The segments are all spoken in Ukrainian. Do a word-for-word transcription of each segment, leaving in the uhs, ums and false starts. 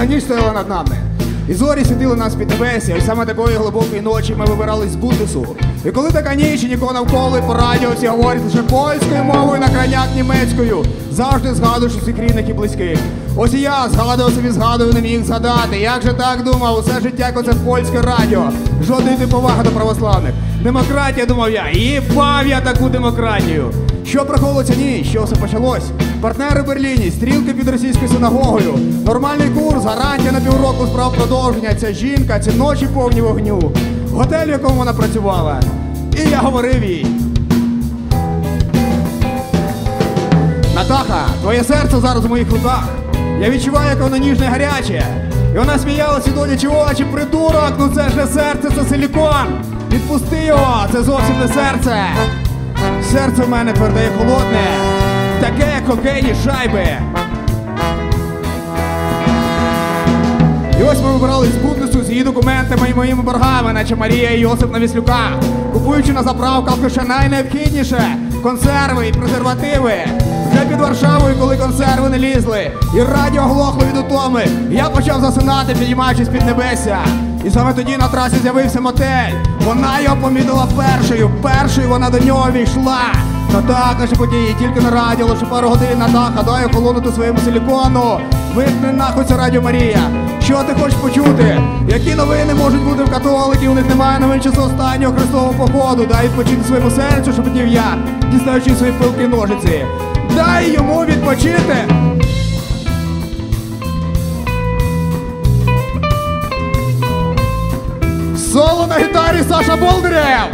Темна ніч стояла над нами, і зорі світили нас під небесі. Ось саме такої глибокої ночі ми вибирались з Бундесу. І коли така ніч і нікого навколо, і по радіо всі говорять лише польською мовою, на крайняк німецькою, завжди згадуєш усіх рідних і близьких. Ось і я згадував собі, згадую, не міг згадати. Як же так думав, усе життя, як оце польське радіо. Жодної поваги до православних. Демократія, думав я, їбав я таку демократію. Що приховувалося? Ні, що все почалось? Партнери в Берліні, стрілки під російською синагогою, нормальний курс, гарантія на півроку справ продовження, ця жінка, ці ночі повні вогню, готель, в якому вона працювала. І я говорив їй: Натаха, твоє серце зараз у моїх руках. Я відчуваю, як воно ніжне і гаряче. І вона сміялася, долячи очі: придурок, ну це ж не серце, це силікон. Відпусти його, це зовсім не серце. Серце в мене тверде і холодне, таке, як хокейні шайби. І ось ми вибрались з Бундесу з її документами і моїми боргами, наче Марія і Йосип на Віслюка, купуючи на заправках лише найнеобхідніше – консерви і презервативи. Вже під Варшавою, коли консерви не лізли, і радіо глохло від утоми, я почав засинати, підіймаючись під небесся. І саме тоді на трасі з'явився мотель. Вона його помітила першою, першою вона до нього війшла. Та так, наші події, тільки на радіо, лише пару годин на Натаха, дай охолонути своєму силікону. Вимкни нахуй це радіо, Марія. Що ти хочеш почути? Які новини можуть бути в католиків? У них немає новин часу останнього хрестового походу. Дай відпочити своєму серцю, шепотів я, дістаючи свої пилки ножиці. Дай йому відпочити. Соло на гітарі Саша Болдирев!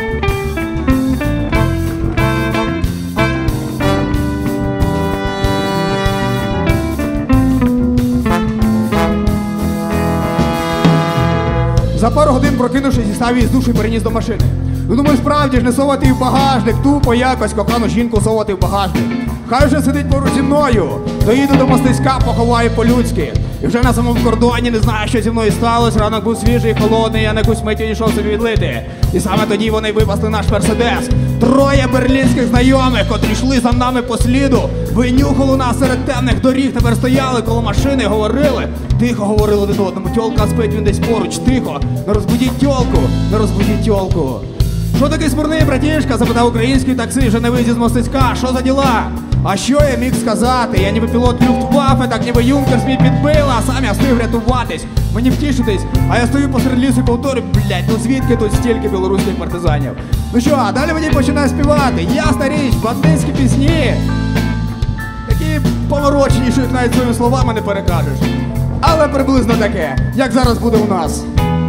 За пару годин, прокинувшись, дістав її з душу і переніс до машини. Ну, думаю, справді ж не совати в багажник, тупо якось кохану жінку совати в багажник. Хай вже сидить поруч зі мною, доїду до Мостиська, поховаю по-людськи. І вже на самому кордоні не знаю, що зі мною сталося, ранок був свіжий і холодний, я на якусь мить йшов собі відлити. І саме тоді вони випасли наш Мерседес. Троє берлінських знайомих, котрі йшли за нами по сліду, винюхали нас серед темних доріг, тепер стояли коло машини, говорили. Тихо говорили один одному: тьолка спить, він десь поруч, тихо, не розбудіть тьолку, не розбудіть тьолку. Що такий смурний, братішка? Запитав український таксі, вже на виїзді з Мостиська. Що за діла? А що я міг сказати? Я ніби пілот Люфтваффе, так ніби Юнкерс мій підбила, а сам я встиг рятуватись, мені втішитись, а я стою посеред лісу і повторюю: блять, ну звідки тут стільки білоруських партизанів? Ну що, а далі мені починає співати, ясна річ, бандитські пісні, такі поворочені, що їх навіть своїми словами не перекажеш. Але приблизно таке, як зараз буде у нас.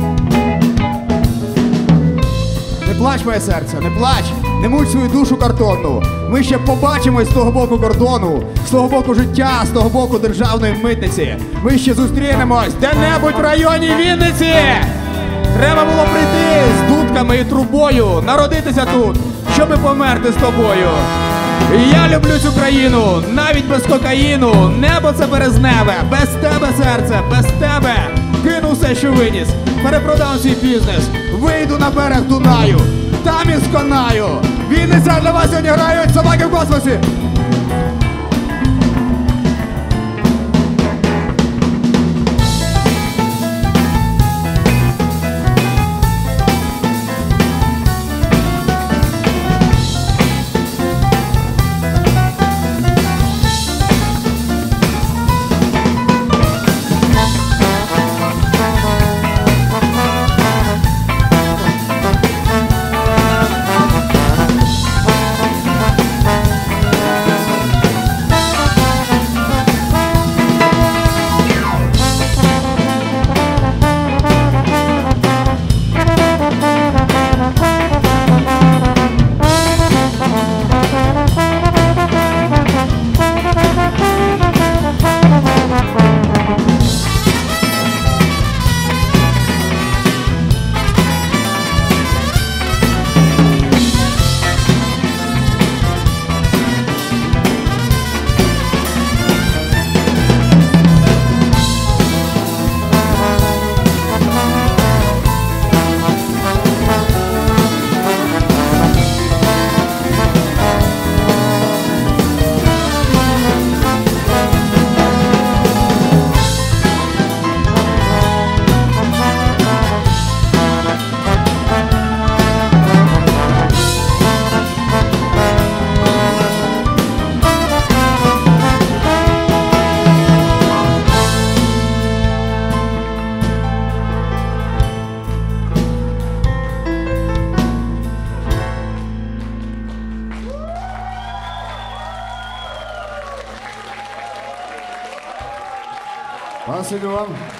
Не плач, моє серце, не плач, не муч свою душу картонну. Ми ще побачимось з того боку кордону, з того боку життя, з того боку державної митниці. Ми ще зустрінемось де-небудь в районі Вінниці. Треба було прийти з дудками і трубою, народитися тут, щоби померти з тобою. Я люблю цю країну, навіть без кокаїну. Небо це березневе, без тебе, серце, без тебе. Кину все, що виніс, перепродам свій бізнес, вийду на берег Дунаю, там і сконаю. Вінниця, для вас сьогодні грають собаки в космосі. Спасибі вам.